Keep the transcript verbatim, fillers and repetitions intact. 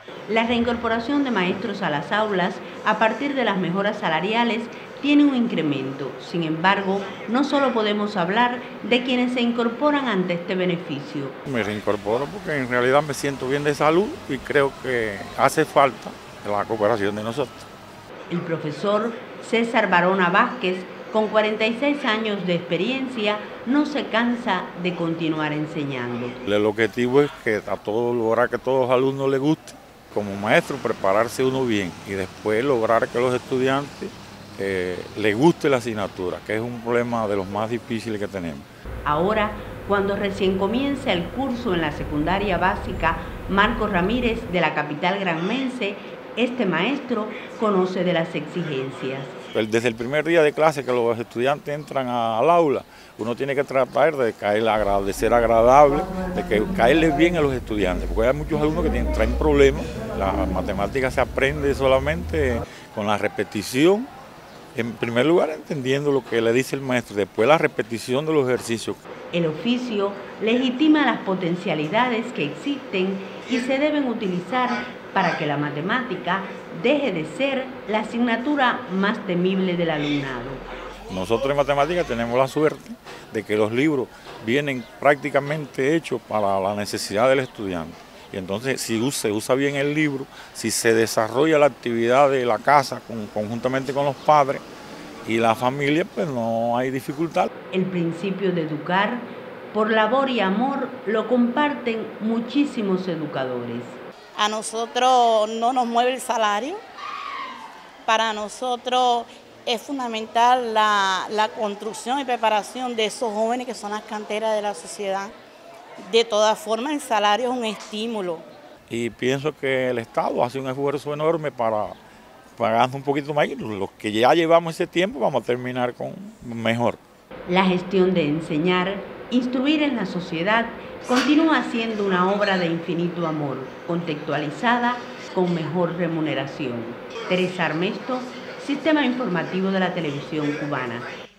La reincorporación de maestros a las aulas a partir de las mejoras salariales tiene un incremento. Sin embargo, no solo podemos hablar de quienes se incorporan ante este beneficio. Me reincorporo porque en realidad me siento bien de salud y creo que hace falta la cooperación de nosotros. El profesor César Barona Vázquez, con cuarenta y seis años de experiencia, no se cansa de continuar enseñando. El objetivo es que a todos lograr que a todos los alumnos les guste, como maestro prepararse uno bien y después lograr que los estudiantes eh, les guste la asignatura, que es un problema de los más difíciles que tenemos. Ahora, cuando recién comienza el curso en la secundaria básica Marcos Ramírez de la capital granmense, este maestro conoce de las exigencias. Desde el primer día de clase que los estudiantes entran al aula, uno tiene que tratar de, caer, de ser agradable, de que caerle bien a los estudiantes, porque hay muchos alumnos que tienen, traen problemas. La matemática se aprende solamente con la repetición, en primer lugar entendiendo lo que le dice el maestro, después la repetición de los ejercicios. El oficio legitima las potencialidades que existen y se deben utilizar para que la matemática deje de ser la asignatura más temible del alumnado. Nosotros en matemáticas tenemos la suerte de que los libros vienen prácticamente hechos para la necesidad del estudiante. Y entonces si se usa bien el libro, si se desarrolla la actividad de la casa con, conjuntamente con los padres y la familia, pues no hay dificultad. El principio de educar por labor y amor lo comparten muchísimos educadores. A nosotros no nos mueve el salario, para nosotros es fundamental la, la construcción y preparación de esos jóvenes que son las canteras de la sociedad. De todas formas, el salario es un estímulo. Y pienso que el Estado hace un esfuerzo enorme para pagando un poquito más. Los que ya llevamos ese tiempo vamos a terminar con mejor. La gestión de enseñar, instruir en la sociedad, continúa siendo una obra de infinito amor, contextualizada con mejor remuneración. Teresa Armesto, Sistema Informativo de la Televisión Cubana.